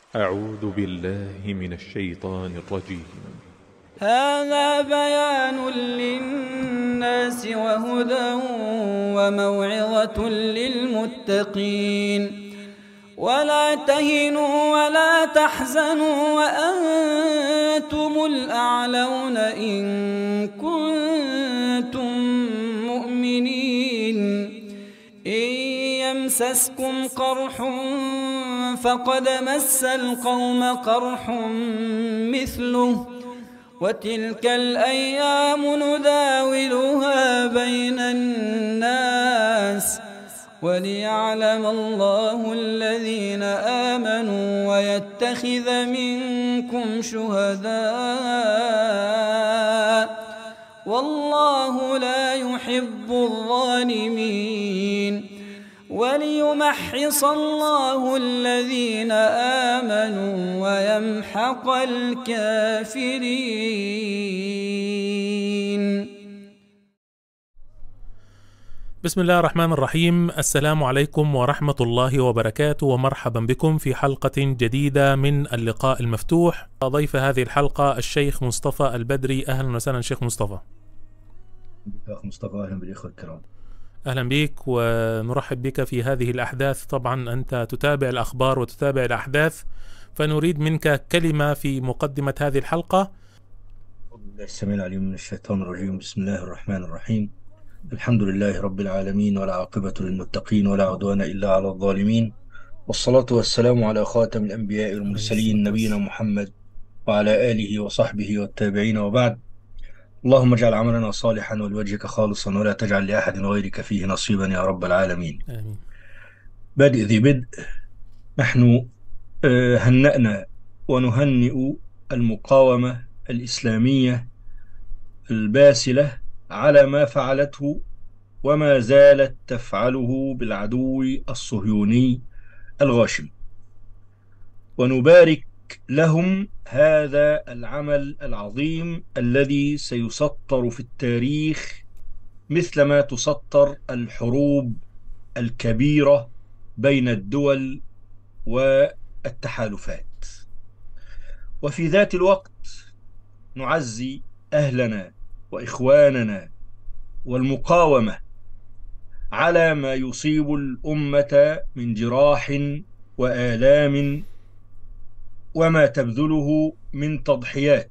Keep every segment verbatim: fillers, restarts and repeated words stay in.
أعوذ بالله من الشيطان الرجيم. هذا بيان للناس وهدى وموعظة للمتقين. ولا تهنوا ولا تحزنوا وأنتم الأعلون إن كنتم مؤمنين. إن يمسسكم قرح فقد مس القوم قرح مثله وتلك الأيام نداولها بين الناس وليعلم الله الذين آمنوا ويتخذ منكم شهداء والله لا يحب الظالمين. وليمحص الله الذين آمنوا ويمحق الكافرين. بسم الله الرحمن الرحيم. السلام عليكم ورحمة الله وبركاته، ومرحبا بكم في حلقة جديدة من اللقاء المفتوح. ضيف هذه الحلقة الشيخ مصطفى البدري. أهلا وسهلا شيخ مصطفى. أخ مصطفى، أهلا بالإخوة الكرام. أهلا بك ونرحب بك في هذه الأحداث. طبعا أنت تتابع الأخبار وتتابع الأحداث، فنريد منك كلمة في مقدمة هذه الحلقة. السميع العليم من الشيطان الرجيم. بسم الله الرحمن الرحيم. الحمد لله رب العالمين، ولا عاقبة للمتقين ولا عدوان إلا على الظالمين، والصلاة والسلام على خاتم الأنبياء والمرسلين نبينا محمد وعلى آله وصحبه والتابعين، وبعد. اللهم اجعل عملنا صالحا ولوجهك خالصا، ولا تجعل لأحد غيرك فيه نصيبا يا رب العالمين. آمين. بادئ ذي بدء، نحن هنأنا ونهنئ المقاومة الإسلامية الباسلة على ما فعلته وما زالت تفعله بالعدو الصهيوني الغاشم، ونبارك لهم هذا العمل العظيم الذي سيسطر في التاريخ مثلما تسطر الحروب الكبيرة بين الدول والتحالفات. وفي ذات الوقت نعزي أهلنا وإخواننا والمقاومة على ما يصيب الأمة من جراح وآلام وما تبذله من تضحيات،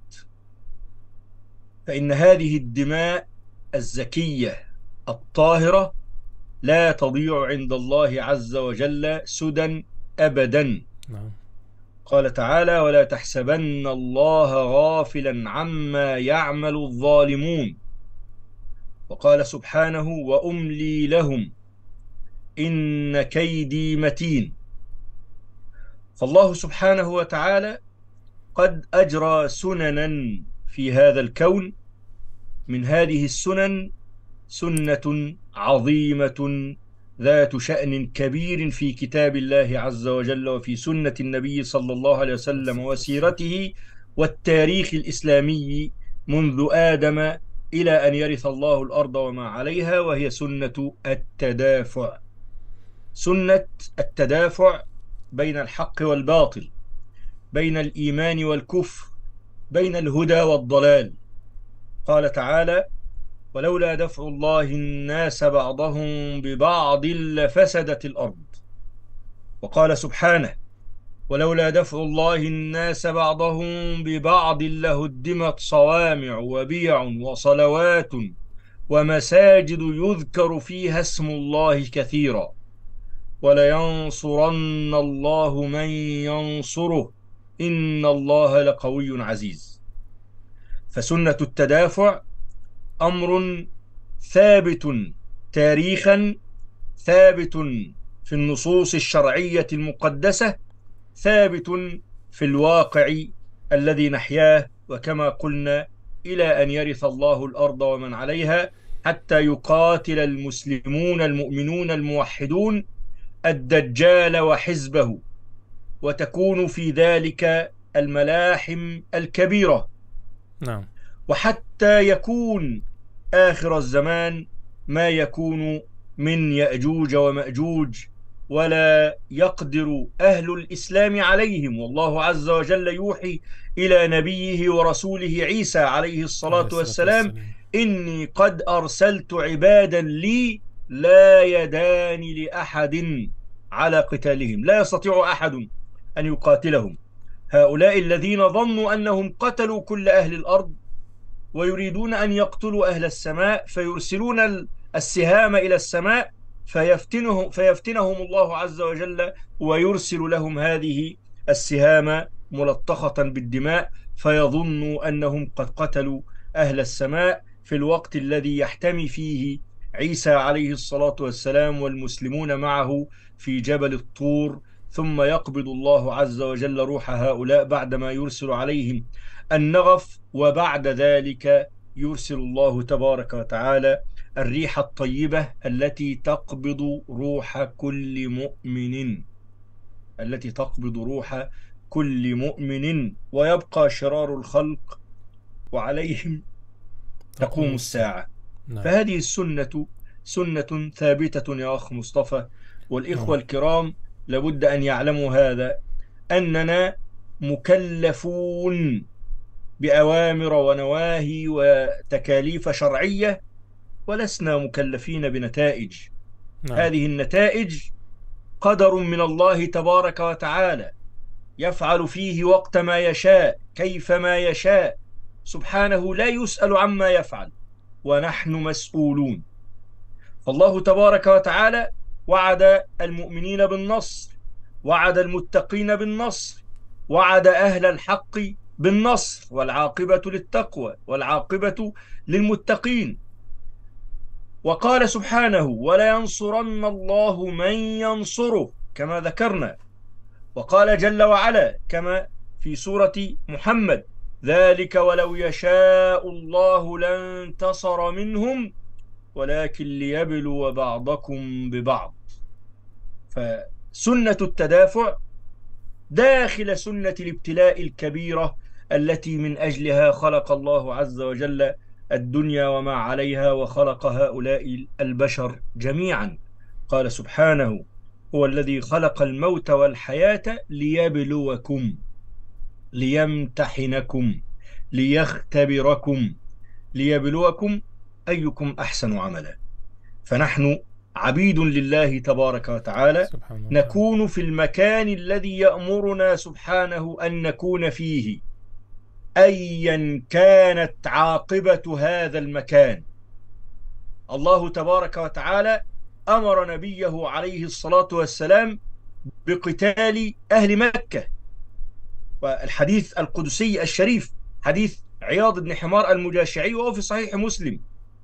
فإن هذه الدماء الزكية الطاهرة لا تضيع عند الله عز وجل سدى أبدا. نعم. قال تعالى: ولا تحسبن الله غافلا عما يعمل الظالمون. وقال سبحانه: وأملي لهم إن كيدي متين. فالله سبحانه وتعالى قد أجرى سننا في هذا الكون، من هذه السنن سنة عظيمة ذات شأن كبير في كتاب الله عز وجل وفي سنة النبي صلى الله عليه وسلم وسيرته والتاريخ الإسلامي منذ آدم إلى أن يرث الله الأرض وما عليها، وهي سنة التدافع. سنة التدافع بين الحق والباطل، بين الإيمان والكفر، بين الهدى والضلال. قال تعالى: ولولا دفع الله الناس بعضهم ببعض لفسدت الأرض. وقال سبحانه: ولولا دفع الله الناس بعضهم ببعض لهدمت صوامع وبيع وصلوات ومساجد يذكر فيها اسم الله كثيرا ولينصرن الله من ينصره إن الله لقوي عزيز. فسنة التدافع أمر ثابت تاريخا، ثابت في النصوص الشرعية المقدسة، ثابت في الواقع الذي نحياه، وكما قلنا إلى أن يرث الله الأرض ومن عليها، حتى يقاتل المسلمون المؤمنون الموحدون الدجال وحزبه، وتكون في ذلك الملاحم الكبيرة. نعم. وحتى يكون آخر الزمان ما يكون من يأجوج ومأجوج ولا يقدر أهل الإسلام عليهم، والله عز وجل يوحي إلى نبيه ورسوله عيسى عليه الصلاة والسلام: إني قد أرسلت عبادا لي لا يدان لأحد على قتالهم، لا يستطيع أحد أن يقاتلهم. هؤلاء الذين ظنوا أنهم قتلوا كل أهل الأرض ويريدون أن يقتلوا أهل السماء، فيرسلون السهام إلى السماء فيفتنهم, فيفتنهم الله عز وجل ويرسل لهم هذه السهام ملطخة بالدماء، فيظنوا أنهم قد قتلوا أهل السماء في الوقت الذي يحتمي فيه عيسى عليه الصلاة والسلام والمسلمون معه في جبل الطور، ثم يقبض الله عز وجل روح هؤلاء بعدما يرسل عليهم النغف، وبعد ذلك يرسل الله تبارك وتعالى الريح الطيبة التي تقبض روح كل مؤمن التي تقبض روح كل مؤمن ويبقى شرار الخلق وعليهم تقوم الساعة. نعم. فهذه السنة سنة ثابتة يا أخ مصطفى، والإخوة الكرام لابد أن يعلموا هذا، أننا مكلفون بأوامر ونواهي وتكاليف شرعية، ولسنا مكلفين بنتائج. نعم. هذه النتائج قدر من الله تبارك وتعالى يفعل فيه وقت ما يشاء كيفما يشاء، سبحانه لا يسأل عما يفعل ونحن مسؤولون. فالله تبارك وتعالى وعد المؤمنين بالنصر، وعد المتقين بالنصر، وعد أهل الحق بالنصر، والعاقبة للتقوى والعاقبة للمتقين. وقال سبحانه: ولينصرن الله من ينصره، كما ذكرنا. وقال جل وعلا كما في سورة محمد: ذلك ولو يشاء الله لانتصر منهم ولكن ليبلو بعضكم ببعض. فسنة التدافع داخل سنة الابتلاء الكبيرة التي من أجلها خلق الله عز وجل الدنيا وما عليها، وخلق هؤلاء البشر جميعا. قال سبحانه: هو الذي خلق الموت والحياة ليبلوكم ليمتحنكم ليختبركم ليبلوكم أيكم أحسن عملا. فنحن عبيد لله تبارك وتعالى، نكون في المكان الذي يأمرنا سبحانه أن نكون فيه أيا كانت عاقبة هذا المكان. الله تبارك وتعالى أمر نبيه عليه الصلاة والسلام بقتال أهل مكة، والحديث القدسي الشريف حديث عياض بن حمار المجاشعي وهو في صحيح مسلم،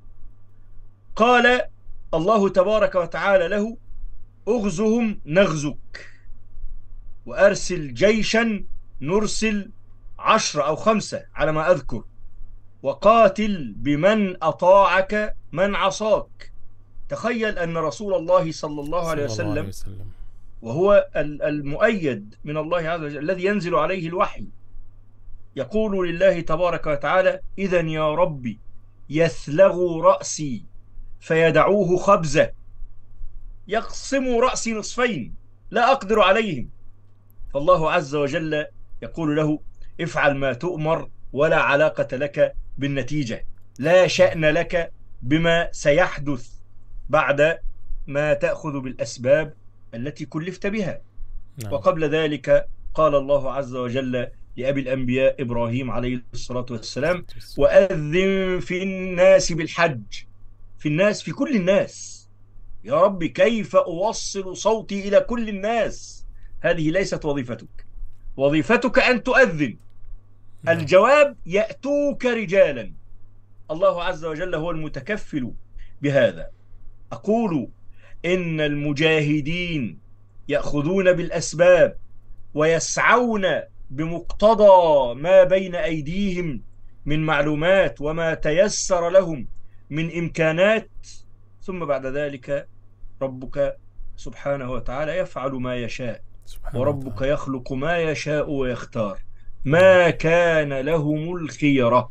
قال الله تبارك وتعالى له: أغزهم نغزك، وأرسل جيشا نرسل عشر أو خمسة على ما أذكر، وقاتل بمن أطاعك من عصاك. تخيل أن رسول الله صلى الله عليه وسلم وهو المؤيد من الله عز وجل الذي ينزل عليه الوحي يقول لله تبارك وتعالى: إذا يا ربي يثلغوا رأسي فيدعوه خبزة، يقسموا رأسي نصفين لا أقدر عليهم. فالله عز وجل يقول له: افعل ما تؤمر ولا علاقة لك بالنتيجة، لا شأن لك بما سيحدث بعد ما تأخذ بالأسباب التي كلفت بها. نعم. وقبل ذلك قال الله عز وجل لأبي الأنبياء إبراهيم عليه الصلاة والسلام: وأذن في الناس بالحج. في الناس، في كل الناس. يا رب كيف أوصل صوتي إلى كل الناس؟ هذه ليست وظيفتك، وظيفتك أن تؤذن. نعم. الجواب: يأتوك رجالا. الله عز وجل هو المتكفل بهذا. أقول إن المجاهدين يأخذون بالأسباب ويسعون بمقتضى ما بين أيديهم من معلومات وما تيسر لهم من إمكانات، ثم بعد ذلك ربك سبحانه وتعالى يفعل ما يشاء، وربك يخلق ما يشاء ويختار، ما كان لهم الخيرة.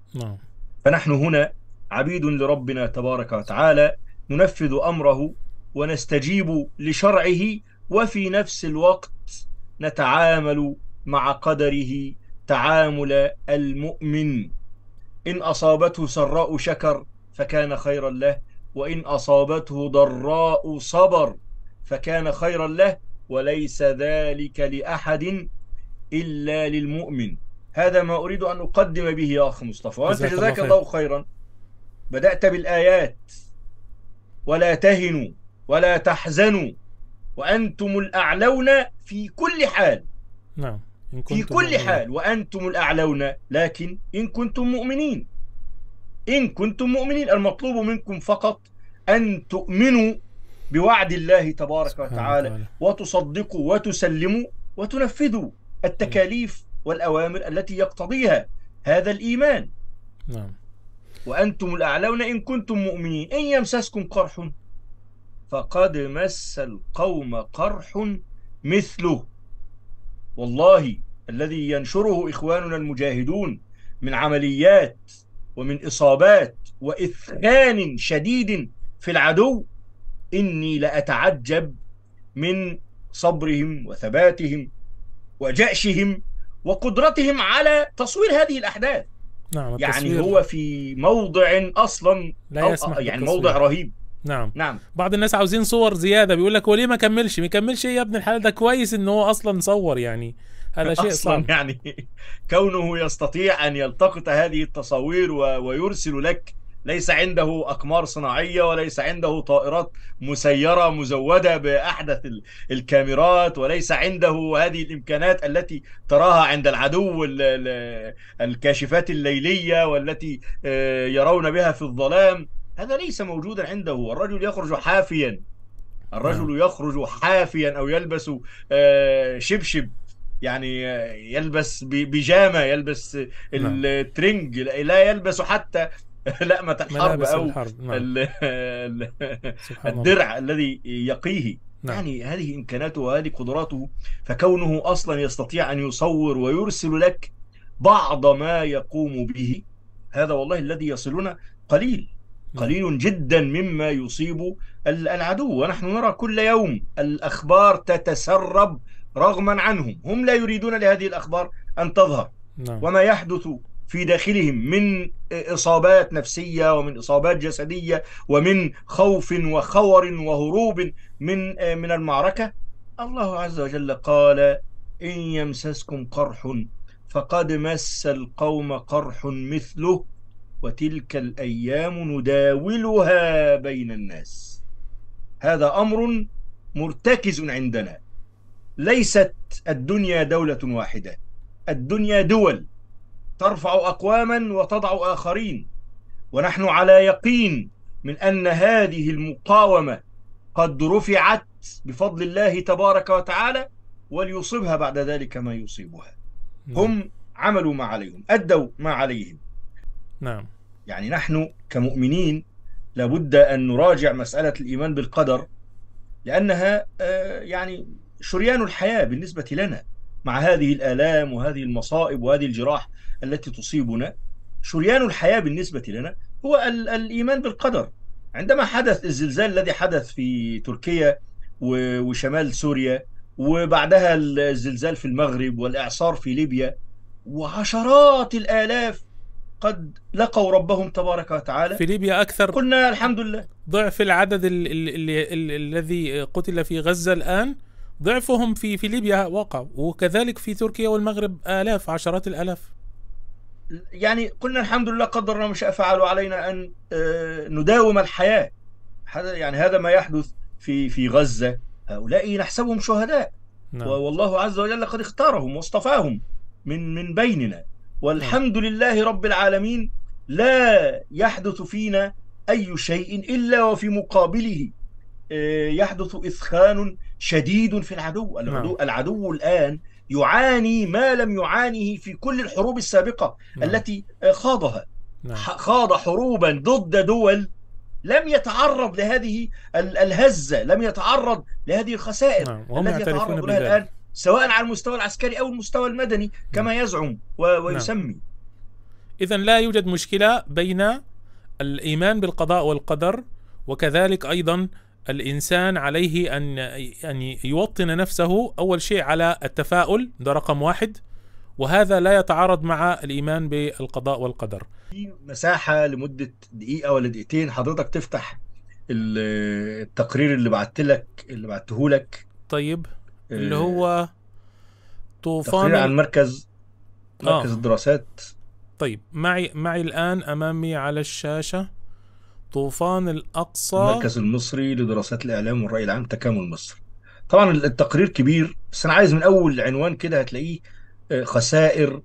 فنحن هنا عبيد لربنا تبارك وتعالى، ننفذ أمره ونستجيب لشرعه، وفي نفس الوقت نتعامل مع قدره تعامل المؤمن. إن أصابته سراء شكر فكان خيرا له، وإن أصابته ضراء صبر فكان خيرا له، وليس ذلك لأحد إلا للمؤمن. هذا ما أريد أن أقدم به يا أخ مصطفى، وأنت جزاك الله خيرا. بدأت بالآيات: ولا تهنوا ولا تحزنوا وأنتم الأعلون في كل حال. نعم، إن في كل مؤمنين. حال وأنتم الأعلون، لكن إن كنتم مؤمنين. إن كنتم مؤمنين المطلوب منكم فقط أن تؤمنوا بوعد الله تبارك وتعالى، وتعالى. وتصدقوا وتسلموا وتنفذوا التكاليف والأوامر التي يقتضيها هذا الإيمان. نعم. وأنتم الأعلون إن كنتم مؤمنين. إن يمسسكم قرح فقد مس القوم قرح مثله. والله الذي ينشره إخواننا المجاهدون من عمليات ومن إصابات وإثخان شديد في العدو، إني لأتعجب من صبرهم وثباتهم وجأشهم وقدرتهم على تصوير هذه الأحداث. نعم، يعني هو في موضع أصلا لا يسمح يعني موضع رهيب. نعم. نعم. بعض الناس عاوزين صور زيادة، بيقول لك وليه ما كملش؟ ما كملش يا ابن الحلال، ده كويس إن هو أصلا صور، يعني هذا شيء صعب. يعني كونه يستطيع أن يلتقط هذه التصاوير ويرسل لك، ليس عنده أقمار صناعية وليس عنده طائرات مسيرة مزودة بأحدث الكاميرات، وليس عنده هذه الإمكانات التي تراها عند العدو، الكاشفات الليلية والتي يرون بها في الظلام. هذا ليس موجودا عنده. الرجل يخرج حافيا، الرجل يخرج حافيا أو يلبس شبشب، يعني يلبس بيجامة، يلبس الترنج، لا يلبس حتى لأمة الحرب أو الحرب. نعم. الدرع الذي يقيه. نعم. يعني هذه إمكاناته وهذه قدراته، فكونه أصلا يستطيع أن يصور ويرسل لك بعض ما يقوم به، هذا والله الذي يصلنا قليل قليل جدا مما يصيب العدو. ونحن نرى كل يوم الأخبار تتسرب رغما عنهم، هم لا يريدون لهذه الأخبار أن تظهر. نعم. وما يحدث في داخلهم من إصابات نفسية ومن إصابات جسدية ومن خوف وخور وهروب من من المعركة. الله عز وجل قال: إن يمسسكم قرح فقد مس القوم قرح مثله وتلك الأيام نداولها بين الناس. هذا أمر مرتكز عندنا. ليست الدنيا دولة واحدة، الدنيا دول ترفع أقواما وتضع آخرين، ونحن على يقين من أن هذه المقاومة قد رفعت بفضل الله تبارك وتعالى، وليصيبها بعد ذلك ما يصيبها. هم عملوا ما عليهم، أدوا ما عليهم. نعم. يعني نحن كمؤمنين لابد أن نراجع مسألة الإيمان بالقدر، لأنها يعني شريان الحياة بالنسبة لنا. مع هذه الآلام وهذه المصائب وهذه الجراح التي تصيبنا، شريان الحياة بالنسبة لنا هو الإيمان بالقدر. عندما حدث الزلزال الذي حدث في تركيا وشمال سوريا، وبعدها الزلزال في المغرب والإعصار في ليبيا، وعشرات الآلاف قد لقوا ربهم تبارك وتعالى. في ليبيا أكثر، قلنا الحمد لله ضعف العدد الذي قتل في غزة الآن، ضعفهم في في ليبيا وقع، وكذلك في تركيا والمغرب آلاف، عشرات الآلاف. يعني قلنا الحمد لله قدرنا ما شاء فعل، علينا أن نداوم الحياة. يعني هذا ما يحدث في في غزة، هؤلاء نحسبهم شهداء. نعم. والله عز وجل قد اختارهم واصطفاهم من من بيننا، والحمد لله رب العالمين. لا يحدث فينا أي شيء إلا وفي مقابله يحدث إثخان شديد في العدو. العدو, العدو الآن يعاني ما لم يعانيه في كل الحروب السابقة التي خاضها. خاض حروبا ضد دول لم يتعرض لهذه الهزة، لم يتعرض لهذه الخسائر التي يتعرض لها الآن، سواء على المستوى العسكري أو المستوى المدني كما يزعم ويسمي. إذن لا يوجد مشكلة بين الإيمان بالقضاء والقدر، وكذلك أيضا الإنسان عليه أن أن يوطن نفسه أول شيء على التفاؤل، ده رقم واحد، وهذا لا يتعارض مع الإيمان بالقضاء والقدر. في مساحة لمدة دقيقة ولا دقيقتين حضرتك تفتح ال- التقرير اللي بعت لك اللي بعته لك. طيب، اللي آه، هو طوفان تقرير عن ال... مركز مركز آه الدراسات. طيب، معي معي الآن أمامي على الشاشة طوفان الأقصى. المركز المصري لدراسات الإعلام والرأي العام تكامل مصر. طبعا التقرير كبير، بس أنا عايز من أول عنوان كده هتلاقيه آه، خسائر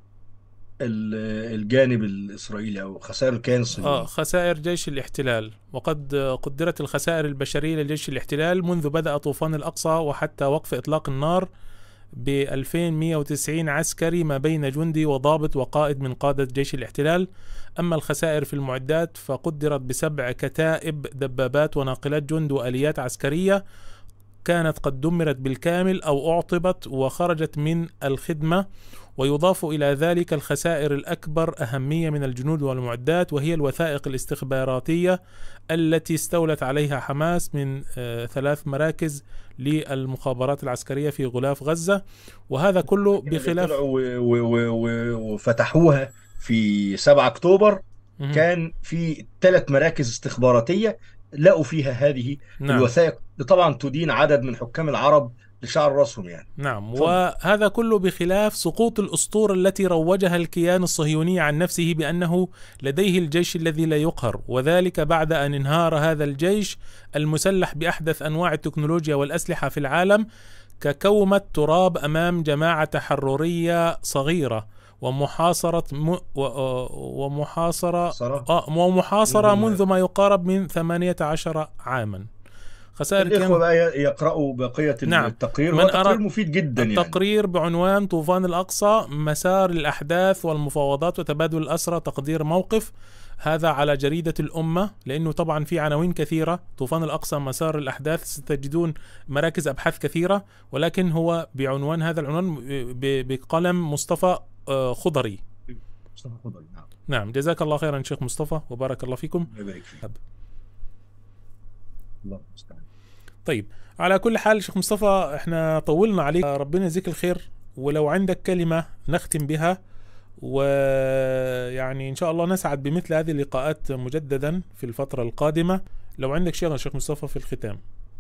ال- الجانب الإسرائيلي أو خسائر الكيان آه الصهيوني. خسائر جيش الاحتلال. وقد قدرت الخسائر البشرية لجيش الاحتلال منذ بدأ طوفان الأقصى وحتى وقف إطلاق النار ب ألفين ومئة وتسعين عسكري ما بين جندي وضابط وقائد من قادة جيش الاحتلال. أما الخسائر في المعدات فقدرت بسبع كتائب دبابات وناقلات جند وآليات عسكرية كانت قد دمرت بالكامل أو أعطبت وخرجت من الخدمة. ويضاف إلى ذلك الخسائر الأكبر أهمية من الجنود والمعدات، وهي الوثائق الاستخباراتية التي استولت عليها حماس من آه ثلاث مراكز للمخابرات العسكرية في غلاف غزة، وهذا كله بخلاف طلعوا و- و- و- وفتحوها في سبعة أكتوبر. مهم. كان في ثلاث مراكز استخباراتية لقوا فيها هذه نعم الوثائق، طبعا تدين عدد من حكام العرب لشعر راسهم يعني. نعم اتفضل. وهذا كله بخلاف سقوط الأسطورة التي روجها الكيان الصهيوني عن نفسه بأنه لديه الجيش الذي لا يقهر، وذلك بعد أن انهار هذا الجيش المسلح بأحدث أنواع التكنولوجيا والأسلحة في العالم ككومة تراب أمام جماعة تحررية صغيرة ومحاصرة م... و... ومحاصرة صراحة. آه ومحاصرة منذ ما- منذ ما يقارب من ثمانية عشر عاما. خسائر الإخوة كان بقى يقرأوا بقية نعم. التقرير، من هو تقرير أراد مفيد جدا يعني. التقرير بعنوان طوفان الأقصى مسار الأحداث والمفاوضات وتبادل الأسرى تقدير موقف، هذا على جريدة الأمة، لأنه طبعا في عناوين كثيرة. طوفان الأقصى مسار الأحداث، ستجدون مراكز أبحاث كثيرة، ولكن هو بعنوان هذا العنوان ب- بقلم مصطفى آه، خضري. مصطفى خضري. نعم. نعم، جزاك الله خيرا شيخ مصطفى وبارك الله فيكم. الله يبارك فيك. الله المستعان. طيب، على كل حال شيخ مصطفى احنا طولنا عليك، ربنا يجزيك الخير. ولو عندك كلمة نختم بها، ويعني ان شاء الله نسعد بمثل هذه اللقاءات مجددا في الفترة القادمة. لو عندك شيء يا شيخ مصطفى في الختام.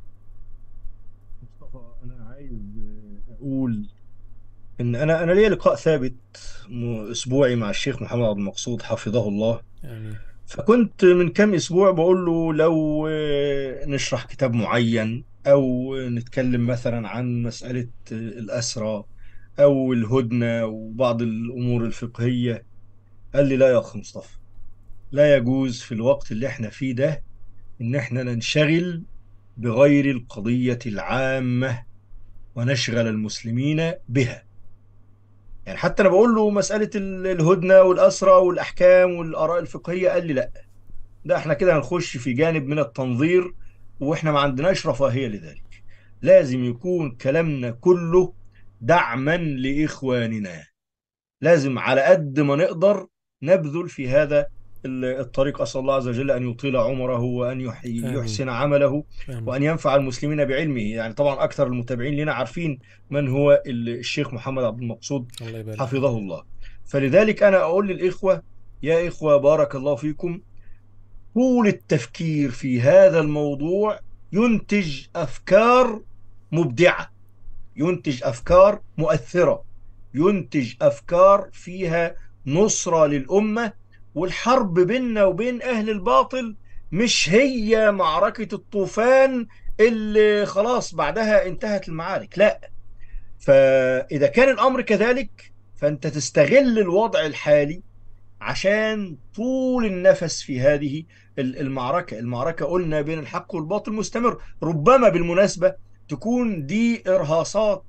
مصطفى، أنا عايز أقول إن أنا أنا ليا لقاء ثابت م- أسبوعي مع الشيخ محمد عبد المقصود حفظه الله. يعني فكنت من كام أسبوع بقول له لو آه، نشرح كتاب معين أو نتكلم مثلا عن مسألة آه، الأسرى أو الهدنة وبعض الأمور الفقهية. قال لي لا يا أخ مصطفى، لا يجوز في الوقت اللي احنا فيه ده إن احنا ننشغل بغير القضية العامة ونشغل المسلمين بها. يعني حتى أنا بقول له مسألة ال- الهدنة والأسرى والأحكام والآراء الفقهية، قال لي لا، ده احنا كده هنخش في جانب من التنظير واحنا ما عندناش رفاهية لذلك. لازم يكون كلامنا كله دعما لإخواننا، لازم على قد ما نقدر نبذل في هذا ال- الطريق. أسأل الله عز وجل أن يطيل عمره وأن يحيي- آمين. يحسن عمله آمين. وأن ينفع المسلمين بعلمه. يعني طبعا أكثر المتابعين لنا عارفين من هو ال- الشيخ محمد عبد المقصود الله يبارك. حفظه الله. فلذلك أنا أقول للإخوة، يا إخوة بارك الله فيكم، طول التفكير في هذا الموضوع ينتج أفكار مبدعة، ينتج أفكار مؤثرة، ينتج أفكار فيها نصرة للأمة. والحرب بيننا وبين أهل الباطل مش هي معركة الطوفان اللي خلاص بعدها انتهت المعارك، لا. فإذا كان الأمر كذلك فأنت تستغل الوضع الحالي عشان طول النفس في هذه المعركة. المعركة قلنا بين الحق والباطل مستمر. ربما بالمناسبة تكون دي إرهاصات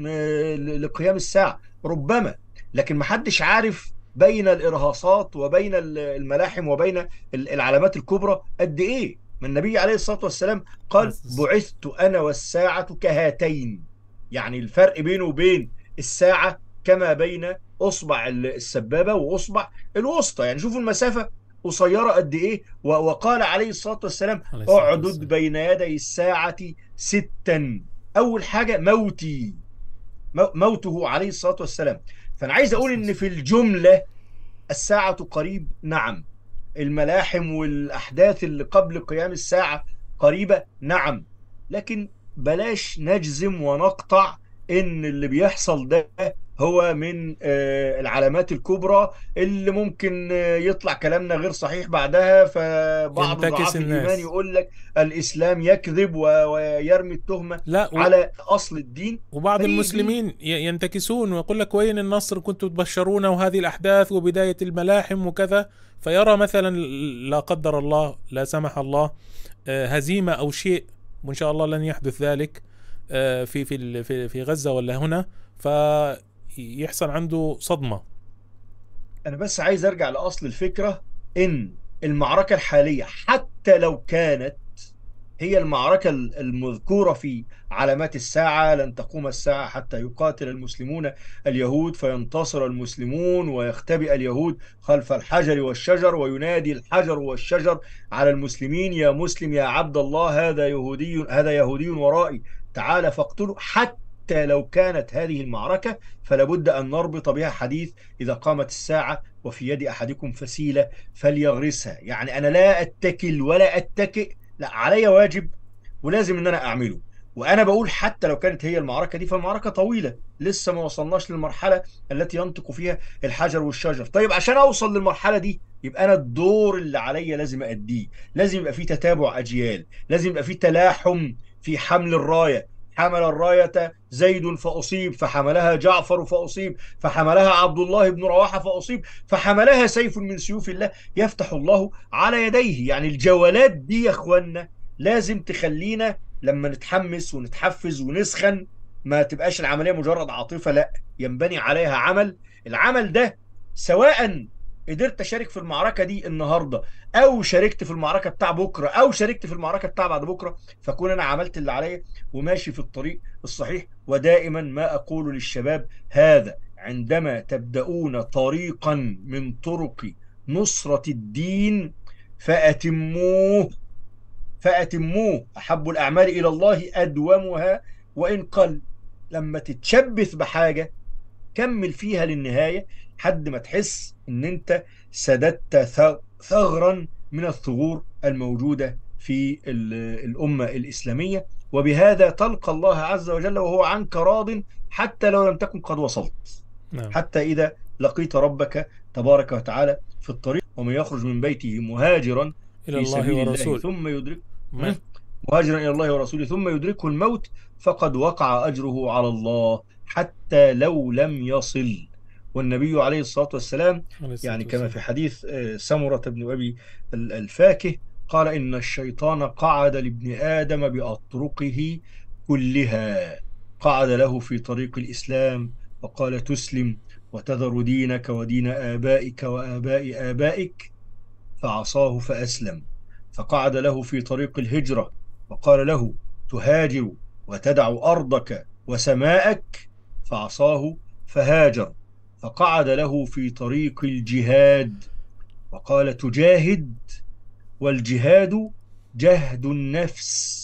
لقيام الساعة، ربما، لكن محدش عارف بين الإرهاصات وبين الملاحم وبين العلامات الكبرى قد إيه. ما النبي عليه الصلاة والسلام قال بعثت أنا والساعة كهاتين، يعني الفرق بينه وبين الساعة كما بين أصبع السبابة وأصبع الوسطى. يعني شوفوا المسافة قصيرة قد إيه؟ وقال عليه الصلاة والسلام عليه الصلاة اعدد والسلام. بين يدي الساعة ستا. أول حاجة موتي، مو- موته عليه الصلاة والسلام. فأنا عايز أقول إن في الجملة الساعة قريب، نعم. الملاحم والأحداث اللي قبل قيام الساعة قريبة، نعم. لكن بلاش نجزم ونقطع إن اللي بيحصل ده هو من آه، العلامات الكبرى اللي ممكن آه، يطلع كلامنا غير صحيح بعدها، فبعض ينتكس ضعاف الإيمان الناس. يقول لك الإسلام يكذب و- ويرمي التهمة لا و... على أصل الدين. وبعض فيجي المسلمين ي- ينتكسون ويقول لك وين النصر، كنتوا تبشرون وهذه الأحداث وبداية الملاحم وكذا، فيرى مثلا لا قدر الله لا سمح الله آه، هزيمة أو شيء، وإن شاء الله لن يحدث ذلك آه، في في ال- في في غزة ولا هنا، فيحصل عنده صدمة. أنا بس عايز أرجع لأصل الفكرة، إن المعركة الحالية حتى لو كانت هي المعركة المذكورة في علامات الساعة، لن تقوم الساعة حتى يقاتل المسلمون اليهود فينتصر المسلمون ويختبئ اليهود خلف الحجر والشجر وينادي الحجر والشجر على المسلمين يا مسلم يا عبد الله هذا يهودي، هذا يهودي ورائي تعال فاقتله. حتى لو كانت هذه المعركة فلا بد أن نربط بها حديث إذا قامت الساعة وفي يد أحدكم فسيلة فليغرسها. يعني أنا لا أتكل ولا أتكئ، لا، عليا واجب ولازم ان انا اعمله. وانا بقول حتى لو كانت هي المعركه دي فالمعركه طويله، لسه ما وصلناش للمرحله التي ينطق فيها الحجر والشجر. طيب عشان اوصل للمرحله دي يبقى انا الدور اللي عليا لازم اديه، لازم يبقى في تتابع اجيال، لازم يبقى في تلاحم في حمل الرايه. حمل الرايه زيد فاصيب، فحملها جعفر فاصيب، فحملها عبد الله بن رواحه فاصيب، فحملها سيف من سيوف الله يفتح الله على يديه. يعني الجولات دي يا اخوانا لازم تخلينا لما نتحمس ونتحفز ونسخن ما تبقاش العملية مجرد عاطفة، لا، ينبني عليها عمل. العمل ده سواء قدرت اشارك في المعركة دي النهاردة او شاركت في المعركة بتاع بكرة او شاركت في المعركة بتاع بعد بكرة، فكون انا عملت اللي عليا وماشي في الطريق الصحيح. ودائما ما اقول للشباب هذا: عندما تبدأون طريقا من طرق نصرة الدين فأتموه، فأتموه. أحب الأعمال إلى الله أدومها وإن قل. لما تتشبث بحاجة كمل فيها للنهاية لحد ما تحس إن أنت سددت ثغرا من الثغور الموجودة في الأمة الإسلامية، وبهذا تلقى الله عز وجل وهو عنك راض حتى لو لم تكن قد وصلت. نعم. حتى إذا لقيت ربك تبارك وتعالى في الطريق. ومن يخرج من بيته مهاجرا إلى في الله سبيل الله ورسوله ثم يدرك ما- مهاجرا إلى الله ورسوله ثم يدركه الموت فقد وقع أجره على الله حتى لو لم يصل. والنبي عليه الصلاة والسلام عليه الصلاة يعني كما والسلام. في حديث آه، سمرة بن أبي ال- الفاكه قال إن الشيطان قعد لابن آدم بأطرقه كلها، قعد له في طريق الإسلام وقال تسلم وتذر دينك ودين آبائك وآباء آبائك، فعصاه فأسلم. فقعد له في طريق الهجرة وقال له تهاجر وتدع أرضك وسماءك، فعصاه فهاجر. فقعد له في طريق الجهاد وقال تجاهد، والجهاد جهد النفس،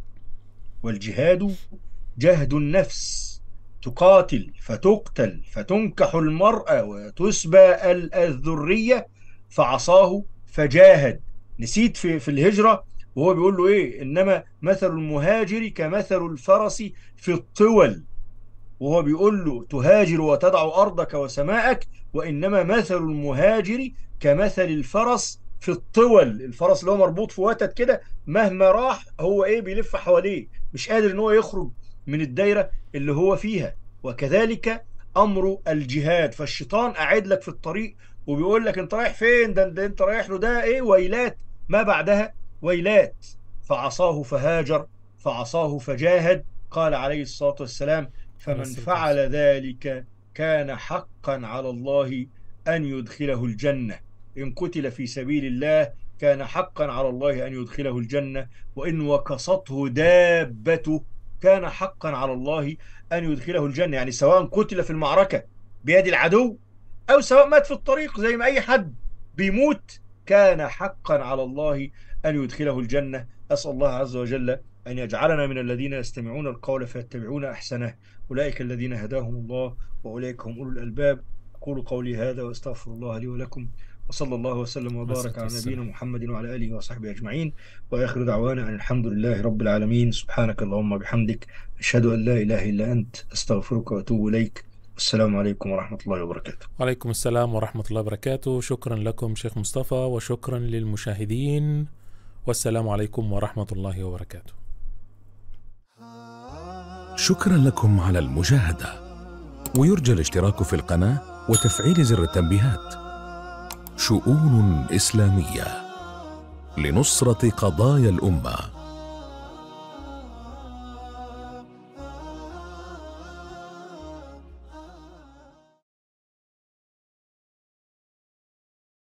والجهاد جهد النفس، تقاتل فتقتل فتنكح المرأة وتسبى الذرية، فعصاه فجاهد. نسيت في في الهجرة وهو بيقول له ايه؟ انما مثل المهاجر كمثل الفرس في الطول، وهو بيقول له تهاجر وتدع أرضك وسماءك، وإنما مثل المهاجر كمثل الفرس في الطول. الفرس اللي هو مربوط في وتد كده مهما راح هو ايه بيلف حواليه، مش قادر ان هو يخرج من الدايرة اللي هو فيها. وكذلك أمر الجهاد. فالشيطان قاعد لك في الطريق وبيقول لك انت رايح فين؟ ده, ده انت رايح له ده ايه؟ ويلات ما بعدها ويلات. فعصاه فهاجر، فعصاه فجاهد. قال عليه الصلاة والسلام عليه فمن الصلاة فعل والسلام. ذلك كان حقا على الله أن يدخله الجنة. إن قتل في سبيل الله كان حقا على الله أن يدخله الجنة، وإن وكصته دابته كان حقا على الله أن يدخله الجنة. يعني سواء قتل في المعركة بيد العدو أو سواء مات في الطريق زي ما أي حد بيموت كان حقا على الله أن يدخله الجنة. أسأل الله عز وجل أن يجعلنا من الذين يستمعون القول فيتبعون أحسنه، أولئك الذين هداهم الله وأولئك هم أولو الألباب. أقول قولي هذا وأستغفر الله لي ولكم، وصلى الله وسلم وبارك على نبينا محمد وعلى آله وصحبه أجمعين، وآخر دعوانا أن الحمد لله رب العالمين. سبحانك اللهم وبحمدك، أشهد أن لا إله إلا أنت، أستغفرك وأتوب إليك. السلام عليكم ورحمة الله وبركاته. وعليكم السلام ورحمة الله وبركاته. شكرا لكم شيخ مصطفى، وشكرا للمشاهدين، والسلام عليكم ورحمة الله وبركاته. شكرا لكم على المشاهدة، ويرجى الاشتراك في القناة وتفعيل زر التنبيهات. شؤون إسلامية لنصرة قضايا الأمة.